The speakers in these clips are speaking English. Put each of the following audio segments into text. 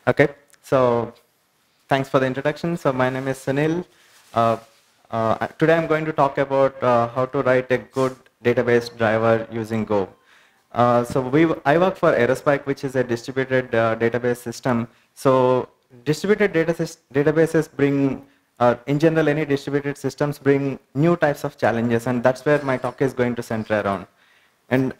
Okay, so thanks for the introduction. So my name is Sunil. Today I'm going to talk about how to write a good database driver using Go. I work for Aerospike, which is a distributed database system. So distributed databases bring, in general, any distributed systems bring new types of challenges, and that's where my talk is going to center around. And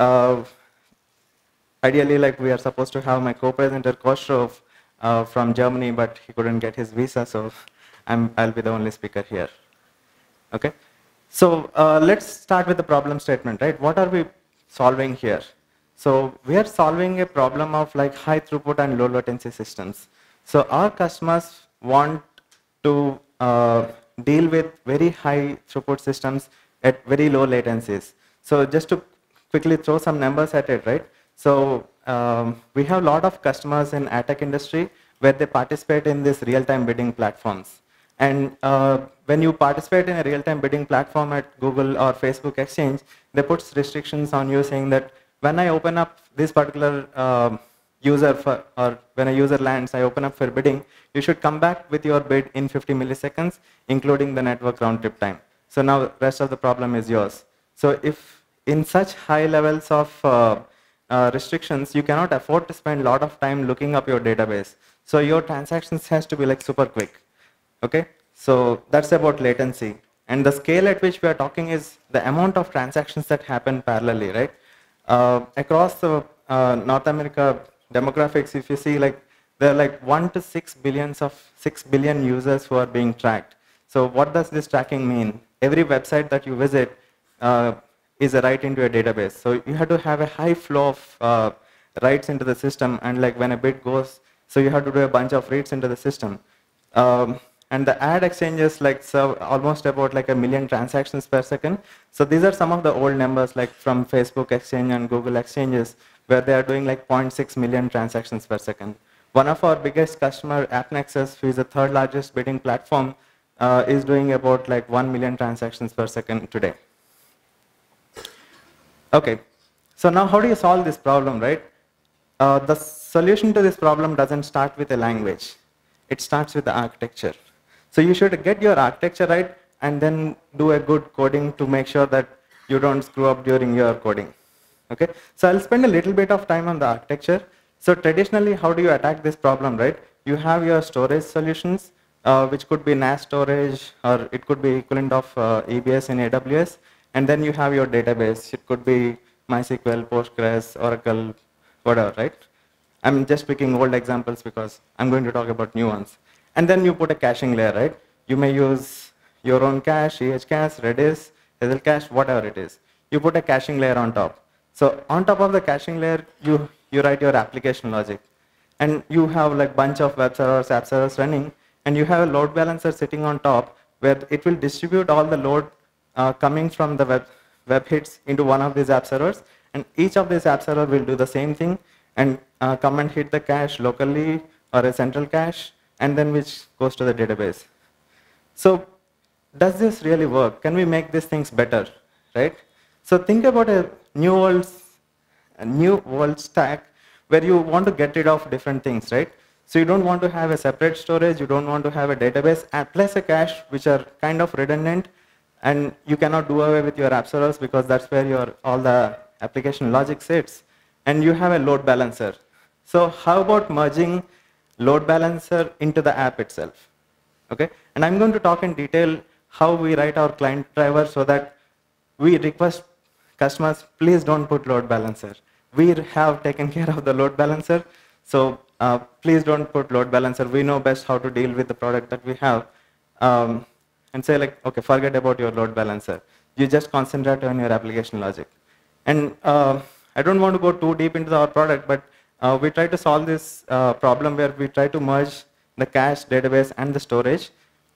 ideally, like we are supposed to have my co-presenter Kostrov from Germany, but he couldn't get his visa, so I'll be the only speaker here. Okay, so let's start with the problem statement, right? What are we solving here? So we are solving a problem of like high throughput and low latency systems. So our customers want to deal with very high throughput systems at very low latencies. So just to quickly throw some numbers at it, right? So we have a lot of customers in ad tech industry where they participate in this real-time bidding platforms. And when you participate in a real-time bidding platform at Google or Facebook Exchange, they put restrictions on you saying that when I open up this particular user for, or when a user lands, I open up for bidding, you should come back with your bid in 50 milliseconds, including the network round trip time. So now the rest of the problem is yours. So if in such high levels of restrictions, you cannot afford to spend a lot of time looking up your database. So your transactions has to be like super quick. Okay, so that's about latency. And the scale at which we are talking is the amount of transactions that happen parallelly, right? Across the North America demographics, if you see, like there are like 1 to 6 billion users who are being tracked. So what does this tracking mean? Every website that you visit is a write into a database. So you have to have a high flow of writes into the system, and like when a bid goes, so you have to do a bunch of reads into the system. And the ad exchanges like serve almost about like 1 million transactions per second. So these are some of the old numbers like from Facebook Exchange and Google Exchanges where they are doing like 0.6 million transactions per second. One of our biggest customer, AppNexus, who is the third largest bidding platform, is doing about like 1 million transactions per second today. Okay, so now how do you solve this problem, right? The solution to this problem doesn't start with a language. It starts with the architecture. So you should get your architecture right and then do a good coding to make sure that you don't screw up during your coding. Okay, so I'll spend a little bit of time on the architecture. So traditionally, how do you attack this problem, right? You have your storage solutions, which could be NAS storage, or it could be equivalent of EBS in AWS, and then you have your database. It could be MySQL, Postgres, Oracle, whatever, right? I'm just picking old examples because I'm going to talk about new ones. And then you put a caching layer, right? You may use your own cache, EHCache, Redis, Hazelcache, whatever it is. You put a caching layer on top. So on top of the caching layer, you write your application logic. And you have like bunch of web servers, app servers running, and you have a load balancer sitting on top where it will distribute all the load coming from the web hits into one of these app servers. And each of these app servers will do the same thing and come and hit the cache locally or a central cache, and then which goes to the database. So does this really work? Can we make these things better, right? So think about a new world stack where you want to get rid of different things, right? So you don't want to have a separate storage, you don't want to have a database plus a cache, which are kind of redundant, and you cannot do away with your app servers because that's where all the application logic sits. And you have a load balancer. So how about merging load balancer into the app itself? Okay, and I'm going to talk in detail how we write our client driver so that we request customers, please don't put load balancer. We have taken care of the load balancer, so please don't put load balancer. We know best how to deal with the product that we have. And say like, okay, forget about your load balancer. You just concentrate on your application logic. And I don't want to go too deep into our product, but we try to solve this problem where we try to merge the cache, database, and the storage.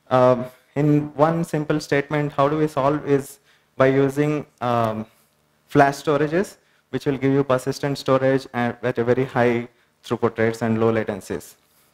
In one simple statement, how do we solve is by using flash storages, which will give you persistent storage at a very high throughput rates and low latencies.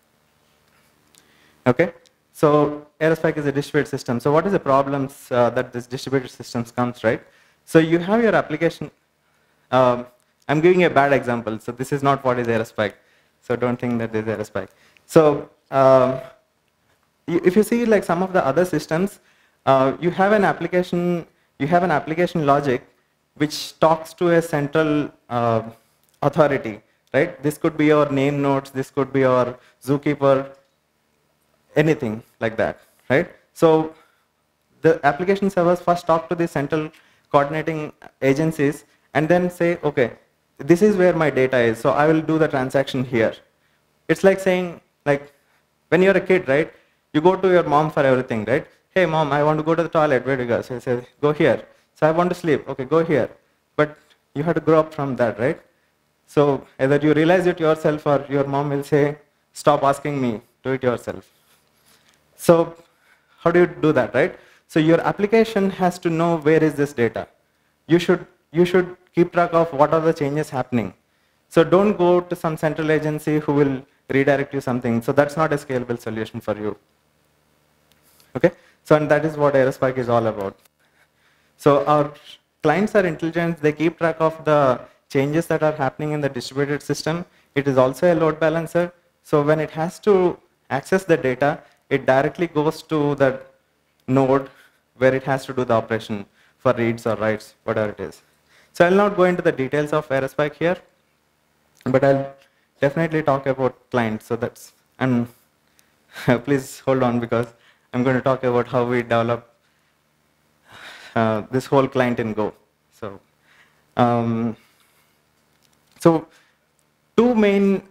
Okay, so Aerospike is a distributed system. So what is the problems that this distributed systems comes, right? So you have your application. I'm giving a bad example, so this is not what is Aerospike. So don't think that this is Aerospike. So if you see like some of the other systems, you have an application logic which talks to a central authority, right? This could be your name nodes, this could be your zookeeper, anything like that, right? So the application servers first talk to the central coordinating agencies and then say, okay, this is where my data is, so I will do the transaction here. It's like saying, like, when you're a kid, right, you go to your mom for everything, right? Hey mom, I want to go to the toilet, where do you go? So you say, go here. So I want to sleep, okay, go here. But you have to grow up from that, right? So either you realize it yourself or your mom will say, stop asking me, do it yourself. So how do you do that, right? So your application has to know where is this data. You should keep track of what are the changes happening. So don't go to some central agency who will redirect you something. So that's not a scalable solution for you. Okay? So and that is what Aerospike is all about. So our clients are intelligent. They keep track of the changes that are happening in the distributed system. It is also a load balancer. So when it has to access the data, it directly goes to the node where it has to do the operation for reads or writes, whatever it is. So I'll not go into the details of Aerospike here, but I'll definitely talk about clients. So that's, and please hold on because I'm going to talk about how we develop this whole client in Go. So, so two main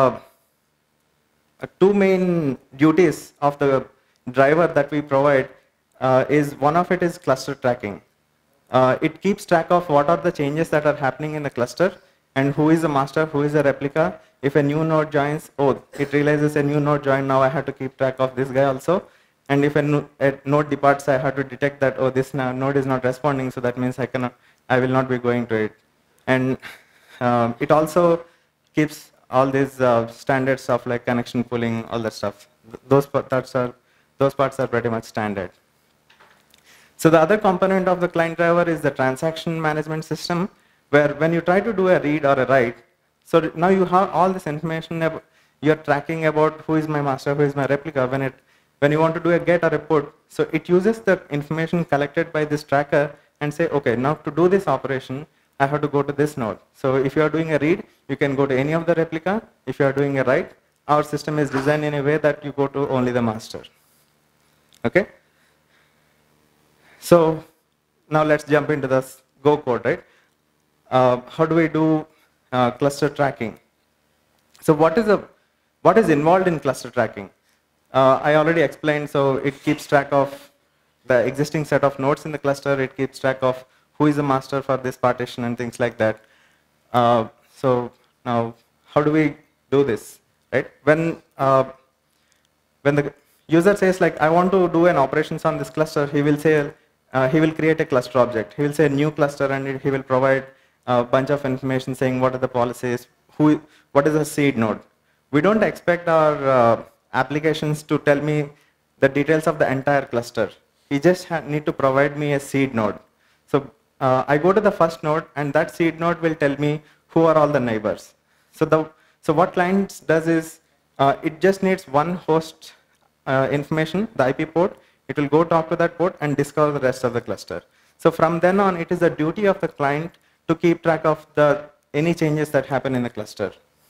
duties of the driver that we provide is, one of it is cluster tracking. It keeps track of what are the changes that are happening in the cluster and who is the master, who is the replica. If a new node joins, oh, it realizes a new node joined, now I have to keep track of this guy also. And if a node departs, I have to detect that, oh, this node is not responding, so that means I will not be going to it. And it also keeps all these standards of like connection pooling, all that stuff. Those parts are pretty much standard. So the other component of the client driver is the transaction management system, where when you try to do a read or a write, so now you have all this information, you're tracking about who is my master, who is my replica. When you want to do a get or a put, so it uses the information collected by this tracker and say, okay, now to do this operation, I have to go to this node. So if you are doing a read, you can go to any of the replica. If you are doing a write, our system is designed in a way that you go to only the master. Okay? So now let's jump into this Go code, right? How do we do cluster tracking? So what is involved in cluster tracking? I already explained, so it keeps track of the existing set of nodes in the cluster, it keeps track of who is the master for this partition and things like that. So now, how do we do this, right? When the user says like, I want to do an operations on this cluster, he will say, he will create a cluster object. He will say new cluster and he will provide a bunch of information saying what are the policies, what is a seed node. We don't expect our applications to tell me the details of the entire cluster. He just need to provide me a seed node. So I go to the first node and that seed node will tell me who are all the neighbors. So what clients does is, it just needs one host information, the IP port. It will go talk to that port and discover the rest of the cluster. So from then on, it is the duty of the client to keep track of any changes that happen in the cluster.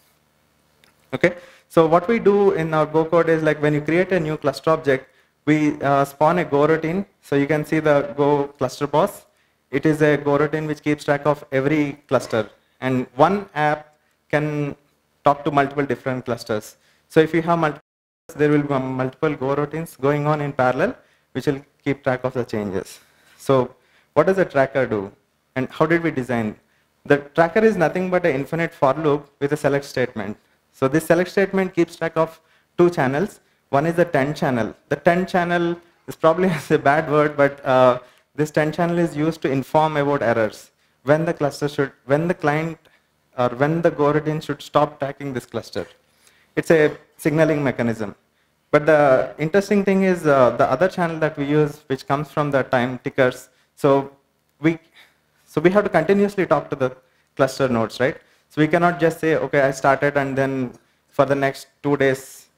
Okay. So what we do in our Go code is, like, when you create a new cluster object, we spawn a Go routine. So you can see the Go cluster boss. It is a Go routine which keeps track of every cluster. And one app can talk to multiple different clusters. So if you have multiple, there will be multiple Go routines going on in parallel, which will keep track of the changes. So what does the tracker do? And how did we design? The tracker is nothing but an infinite for loop with a select statement. So this select statement keeps track of two channels. One is the 10 channel. The 10 channel is probably a bad word, but this 10 channel is used to inform about errors. When the client or when the Go routine should stop tracking this cluster. It's a signaling mechanism. But the interesting thing is the other channel that we use, which comes from the time tickers. So we have to continuously talk to the cluster nodes, right? So we cannot just say, okay, I started and then for the next 2 days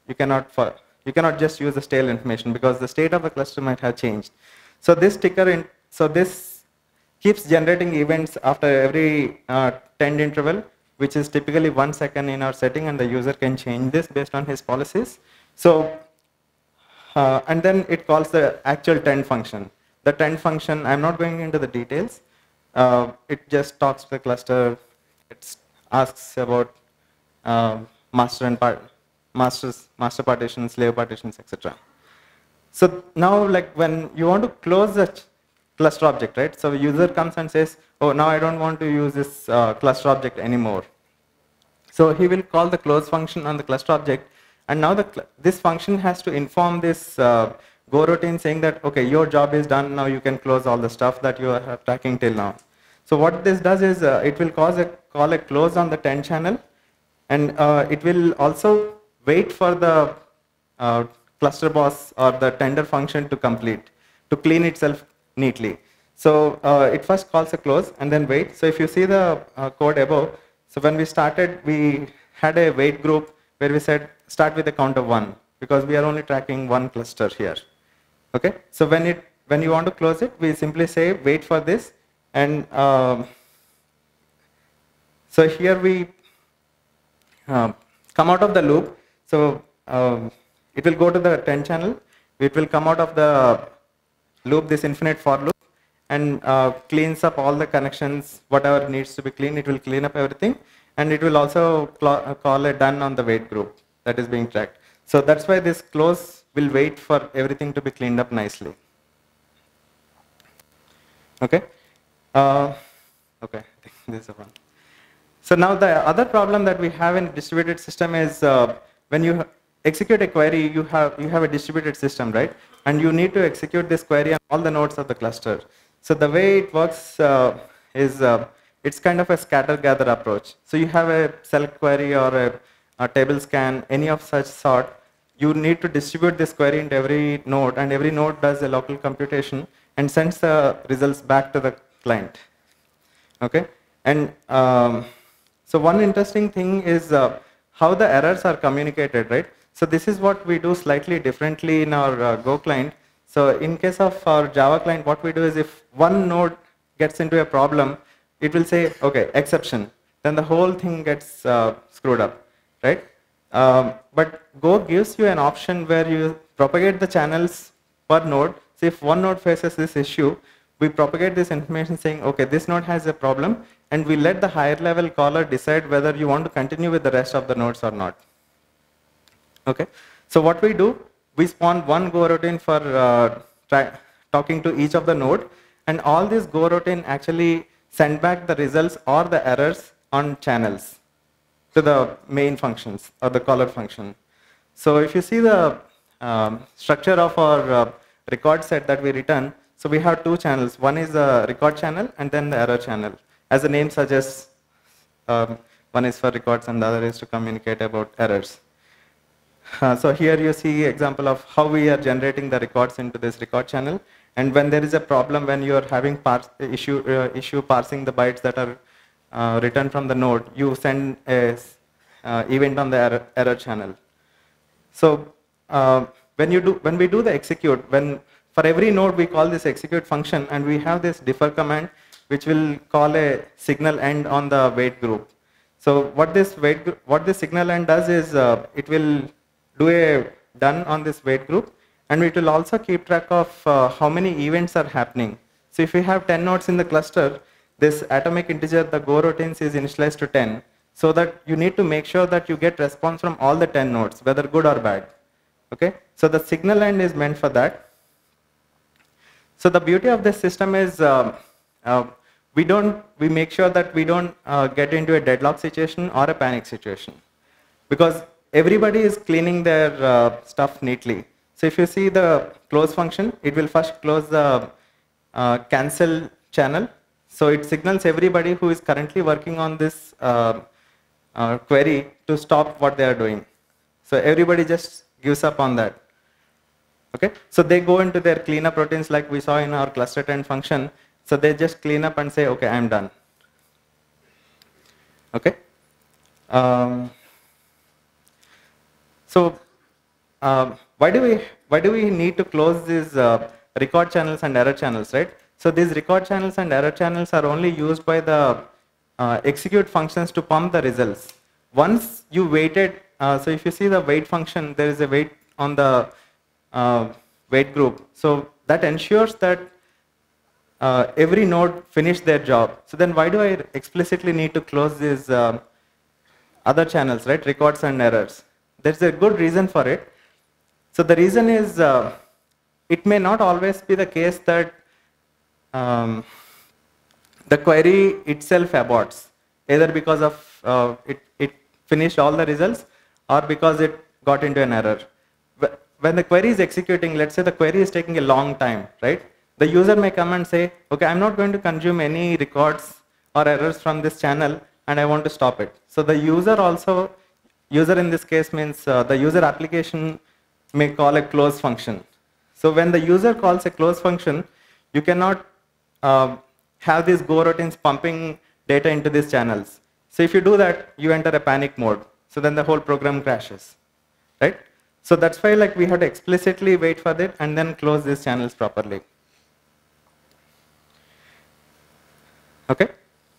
you cannot just use the stale information because the state of the cluster might have changed. So this keeps generating events after every 10 interval, which is typically 1 second in our setting, and the user can change this based on his policies. So and then it calls the actual tend function. The tend function, I'm not going into the details. It just talks to the cluster. It asks about master partitions, slave partitions, etc. So now, like when you want to close the cluster object, right? So the user comes and says, "Oh, now I don't want to use this cluster object anymore." So he will call the close function on the cluster object, and now this function has to inform this go routine saying that, okay, your job is done, now you can close all the stuff that you are tracking till now. So what this does is it will call a close on the tend channel, and it will also wait for the cluster boss or the tender function to clean itself neatly. So it first calls a close and then wait. So if you see the code above, so when we started, we had a wait group where we said start with a count of 1 because we are only tracking one cluster here. Okay. So when you want to close it, we simply say wait for this, and so here we come out of the loop. So it will go to the tend channel. It will come out of the loop, this infinite for loop, and cleans up all the connections, whatever needs to be cleaned. It will clean up everything, and it will also call a done on the wait group that is being tracked. So that's why this close will wait for everything to be cleaned up nicely. Okay. Okay. I think this is one. So now the other problem that we have in distributed system is when you execute a query, you have a distributed system, right? And you need to execute this query on all the nodes of the cluster. So the way it works is it's kind of a scatter gather approach. So you have a select query or a table scan, any of such sort. You need to distribute this query into every node, and every node does a local computation and sends the results back to the client. Okay, and so one interesting thing is how the errors are communicated, right? So this is what we do slightly differently in our Go client. So in case of our Java client, what we do is if one node gets into a problem, it will say, okay, exception. Then the whole thing gets screwed up, right? But Go gives you an option where you propagate the channels per node. So if one node faces this issue, we propagate this information saying, okay, this node has a problem, and we let the higher level caller decide whether you want to continue with the rest of the nodes or not. Okay, so what we do, we spawn one Go routine for talking to each of the node, and all these Go routine actually send back the results or the errors on channels to the main functions or the caller function. So if you see the structure of our record set that we return, so we have two channels. One is the record channel and then the error channel. As the name suggests, one is for records and the other is to communicate about errors. So here you see example of how we are generating the records into this record channel. And when there is a problem, when you are having issue parsing the bytes that are returned from the node, you send a event on the error channel. So when we do the execute, for every node we call this execute function, and we have this defer command which will call a signal end on the wait group. So what this signal end does is it will do a done on this wait group, and it will also keep track of how many events are happening. So if we have 10 nodes in the cluster, this atomic integer, the Go routines, is initialized to 10, so that you need to make sure that you get response from all the 10 nodes, whether good or bad. Okay, so the signal end is meant for that. So the beauty of this system is we make sure that we don't get into a deadlock situation or a panic situation, because everybody is cleaning their stuff neatly. So if you see the close function, it will first close the cancel channel. So it signals everybody who is currently working on this query to stop what they are doing. So everybody just gives up on that. Okay, so they go into their cleanup routines like we saw in our cluster tend function. So they just clean up and say, okay, I'm done. Okay. So why do we need to close these record channels and error channels, right? So these record channels and error channels are only used by the execute functions to pump the results. Once you waited, so if you see the wait function, there is a wait on the wait group. So that ensures that every node finished their job. So then why do I explicitly need to close these other channels, right? Records and errors. There's a good reason for it. So the reason is it may not always be the case that the query itself aborts, either because of it finished all the results or because it got into an error. When the query is executing, let's say the query is taking a long time, right? The user may come and say, okay, I'm not going to consume any records or errors from this channel and I want to stop it. So the user in this case means the user application may call a close function. So when the user calls a close function, you cannot have these go routines pumping data into these channels. So if you do that, you enter a panic mode. So then the whole program crashes, right? So that's why like we have to explicitly wait for it and then close these channels properly. Okay.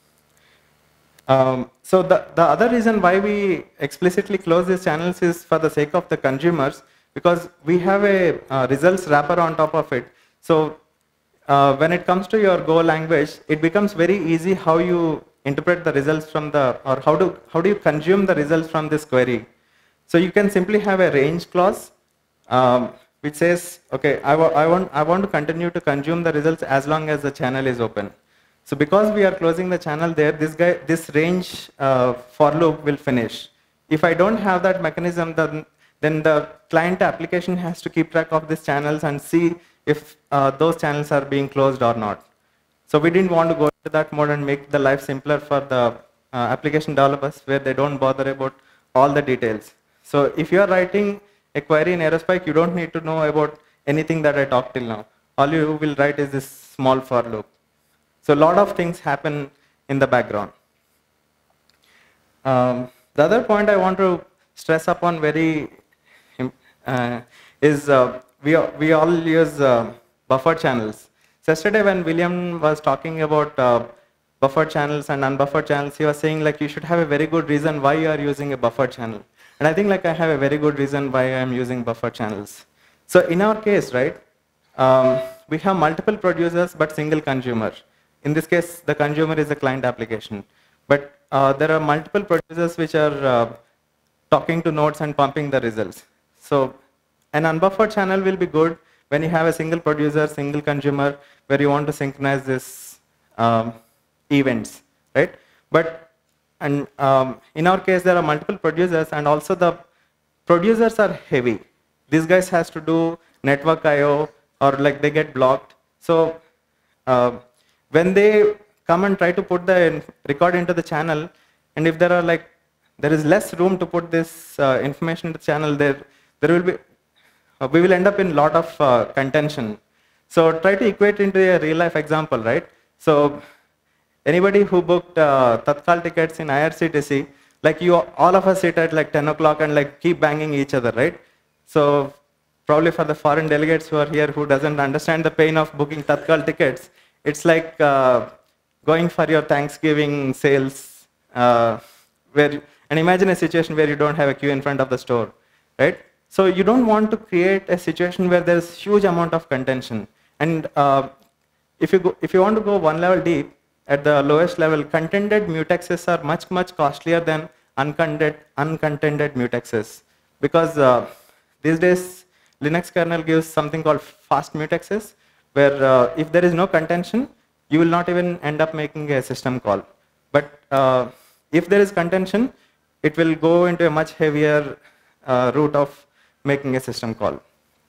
So the other reason why we explicitly close these channels is for the sake of the consumers, because we have a results wrapper on top of it. So when it comes to your Go language, it becomes very easy how you interpret the results from the, or how do you consume the results from this query. So you can simply have a range clause which says, okay, I want to continue to consume the results as long as the channel is open. So because we are closing the channel there, this range for loop will finish. If I don't have that mechanism, then the client application has to keep track of these channels and see if those channels are being closed or not. So we didn't want to go into that mode and make the life simpler for the application developers where they don't bother about all the details. So if you are writing a query in Aerospike, you don't need to know about anything that I talked till now. All you will write is this small for loop. So a lot of things happen in the background. The other point I want to stress upon very is we all use buffer channels. So yesterday when William was talking about buffer channels and unbuffered channels, he was saying like you should have a very good reason why you are using a buffer channel. And I think like I have a very good reason why I am using buffer channels. So in our case, right, we have multiple producers but single consumer. In this case, the consumer is a client application. But there are multiple producers which are talking to nodes and pumping the results. So an unbuffered channel will be good when you have a single producer, single consumer, where you want to synchronize this events, right? But in our case, there are multiple producers, and also the producers are heavy. These guys has to do network I/O, or like they get blocked. So when they come and try to put the record into the channel, and if there is less room to put this information into the channel, there will be we will end up in a lot of contention. So try to equate into a real life example, right? So anybody who booked Tatkal tickets in IRCTC, like all of us sit at like 10 o'clock and like keep banging each other, right? So probably for the foreign delegates who are here who doesn't understand the pain of booking Tatkal tickets, it's like going for your Thanksgiving sales, and imagine a situation where you don't have a queue in front of the store, right? So you don't want to create a situation where there's huge amount of contention. And if you want to go one level deep, at the lowest level, contended mutexes are much, much costlier than uncontended mutexes. Because these days, Linux kernel gives something called fast mutexes, where if there is no contention, you will not even end up making a system call. But if there is contention, it will go into a much heavier route of making a system call.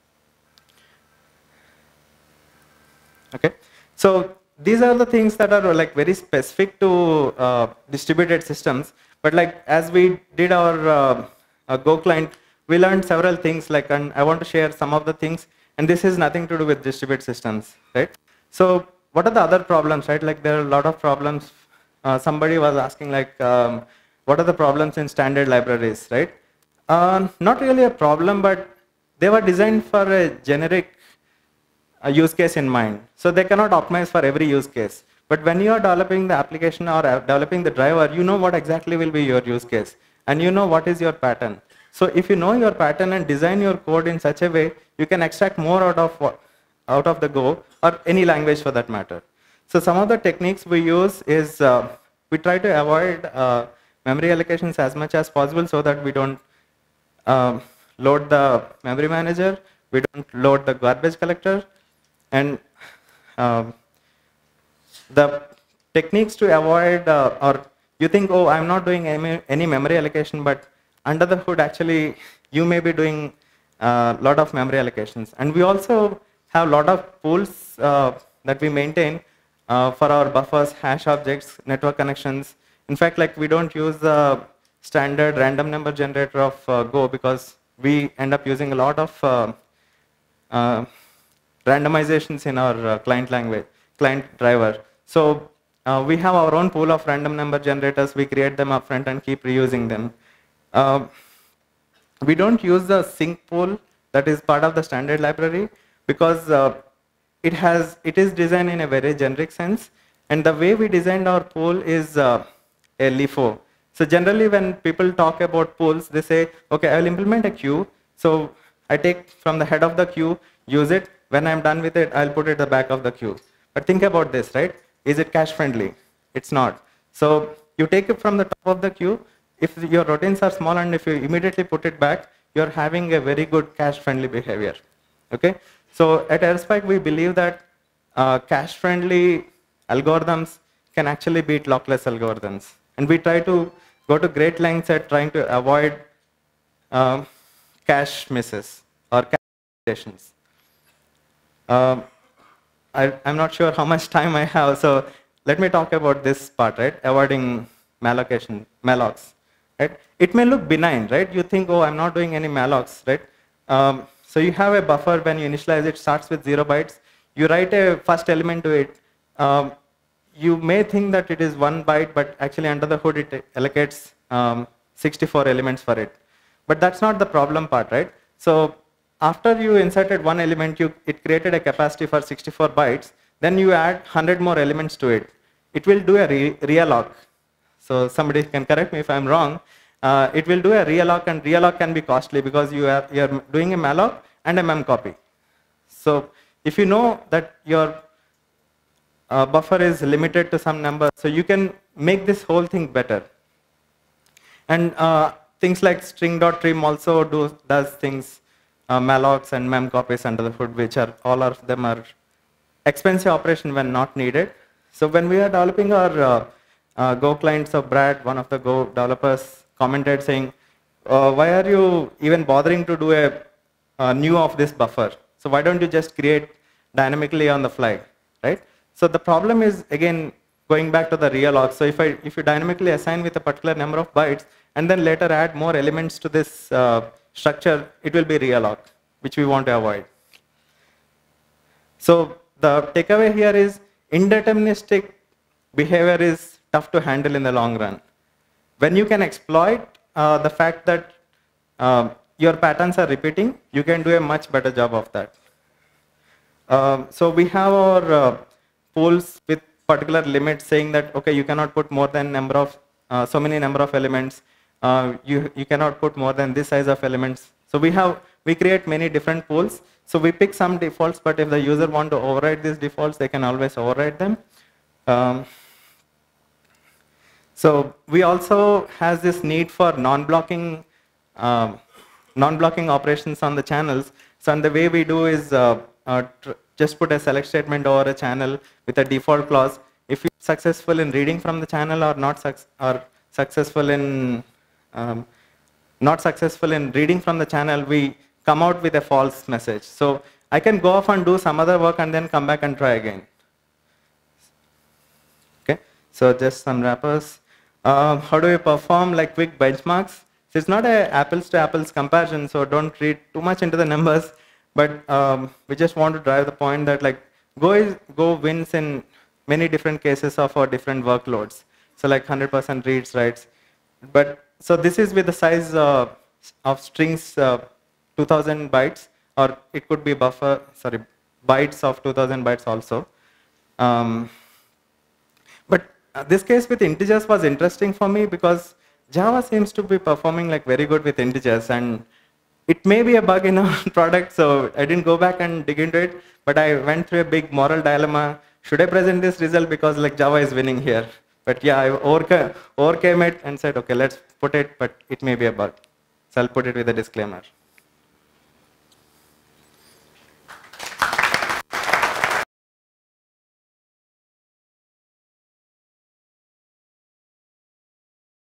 Okay, so these are the things that are like very specific to distributed systems. But like as we did our Go client, we learned several things. Like, and I want to share some of the things. And this has nothing to do with distributed systems, right? So what are the other problems, right? Like there are a lot of problems. Somebody was asking like, what are the problems in standard libraries, right? Not really a problem, but they were designed for a generic use case in mind. So they cannot optimize for every use case. But when you are developing the application or developing the driver, you know what exactly will be your use case. And you know what is your pattern. So if you know your pattern and design your code in such a way, you can extract more out of the Go or any language for that matter. So some of the techniques we use is we try to avoid memory allocations as much as possible so that we don't load the memory manager, we don't load the garbage collector, and the techniques to avoid or you think, oh, I'm not doing any memory allocation, but under the hood actually you may be doing a lot of memory allocations. And we also have a lot of pools that we maintain for our buffers, hash objects, network connections. In fact, like we don't use the standard random number generator of Go because we end up using a lot of randomizations in our client driver. So we have our own pool of random number generators. We create them upfront and keep reusing them. We don't use the sync pool that is part of the standard library because it is designed in a very generic sense. And the way we designed our pool is a LIFO. So generally when people talk about pools, they say, okay, I will implement a queue. So I take from the head of the queue, use it. When I'm done with it, I'll put it at the back of the queue. But think about this, right? Is it cache friendly? It's not. So you take it from the top of the queue. If your routines are small and if you immediately put it back, you're having a very good cache friendly behavior. Okay? So at Airspike, we believe that cache friendly algorithms can actually beat lockless algorithms. And we try to go to great lengths at trying to avoid cache misses or cache mutations. I'm not sure how much time I have, so let me talk about this part, right? Avoiding mallocs, right? It may look benign, right? You think, oh, I'm not doing any mallocs, right? So you have a buffer when you initialize it, starts with 0 bytes. You write a first element to it. You may think that it is 1 byte, but actually under the hood it allocates 64 elements for it. But that's not the problem part, right? So after you inserted one element, it created a capacity for 64 bytes. Then you add 100 more elements to it. It will do a realloc. So somebody can correct me if I'm wrong. It will do a realloc, and realloc can be costly because you're doing a malloc and a memcopy. So if you know that your buffer is limited to some number, so you can make this whole thing better. And things like string.trim also does things, mallocs and memcopies under the hood, which are all of them are expensive operation when not needed. So when we are developing our Go clients, so Brad, one of the Go developers, commented saying, why are you even bothering to do a new of this buffer? So why don't you just create dynamically on the fly, right? So the problem is, again, going back to the realloc. So if you dynamically assign with a particular number of bytes and then later add more elements to this structure, it will be realloc, which we want to avoid. So the takeaway here is indeterministic behavior is tough to handle in the long run. When you can exploit the fact that your patterns are repeating, you can do a much better job of that. So we have our pools with particular limits saying that, okay, you cannot put more than so many number of elements. You cannot put more than this size of elements. So we create many different pools. So we pick some defaults, but if the user want to override these defaults, they can always override them. So we also has this need for non-blocking operations on the channels. So and the way we do is just put a select statement over a channel with a default clause. If you're successful in reading from the channel or successful in not successful in reading from the channel, we come out with a false message. So I can go off and do some other work and then come back and try again. Okay, so just some wrappers. How do you perform like quick benchmarks? So it's not a apples to apples comparison, so don't read too much into the numbers, but we just want to drive the point that like Go wins in many different cases of our different workloads. So like 100% reads, writes. But so this is with the size of strings 2000 bytes, or it could be bytes of 2000 bytes also. But this case with integers was interesting for me because Java seems to be performing like very good with integers, and it may be a bug in our product, so I didn't go back and dig into it, but I went through a big moral dilemma. Should I present this result because like Java is winning here? But yeah, I overcame it and said, okay, let's put it, but it may be a bug. So I'll put it with a disclaimer.